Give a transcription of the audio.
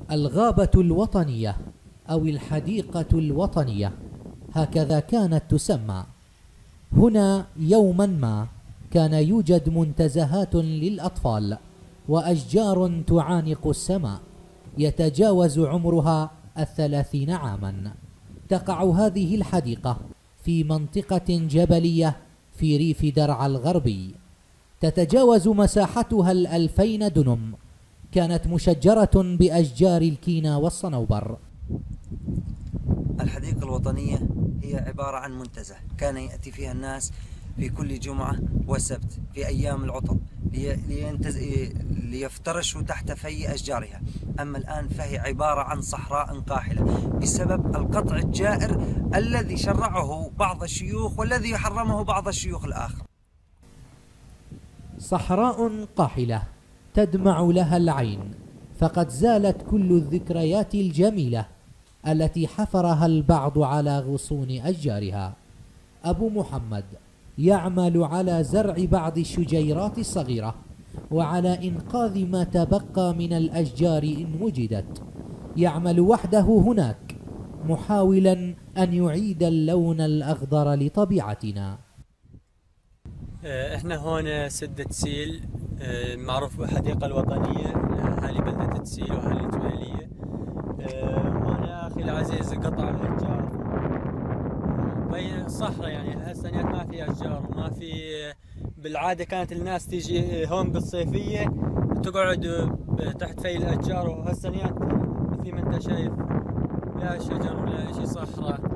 الغابة الوطنية أو الحديقة الوطنية هكذا كانت تسمى. هنا يوما ما كان يوجد منتزهات للأطفال وأشجار تعانق السماء يتجاوز عمرها 30 عاما. تقع هذه الحديقة في منطقة جبلية في ريف درعا الغربي، تتجاوز مساحتها 2000 دنم. كانت مشجرة بأشجار الكينا والصنوبر. الحديقة الوطنية هي عبارة عن منتزه كان يأتي فيها الناس في كل جمعة وسبت في أيام العطل ليفترشوا تحت في أشجارها. أما الآن فهي عبارة عن صحراء قاحلة بسبب القطع الجائر الذي شرعه بعض الشيوخ والذي حرمه بعض الشيوخ الآخر. صحراء قاحلة تدمع لها العين، فقد زالت كل الذكريات الجميلة التي حفرها البعض على غصون أشجارها. أبو محمد يعمل على زرع بعض الشجيرات الصغيرة وعلى إنقاذ ما تبقى من الأشجار إن وجدت. يعمل وحده هناك محاولا أن يعيد اللون الأخضر لطبيعتنا. احنا هون سدة تسيل، معروف بالحديقة الوطنية، أهالي بلدة تسيل وأهالي الجبيلية. هون أخي العزيز قطع الأشجار بين الصحراء، يعني هالسنوات ما في أشجار وما في. بالعادة كانت الناس تيجي هون بالصيفية تقعد تحت في الأشجار، وهالسنوات مثل ما أنت شايف لا شجر ولا شيء، صحراء.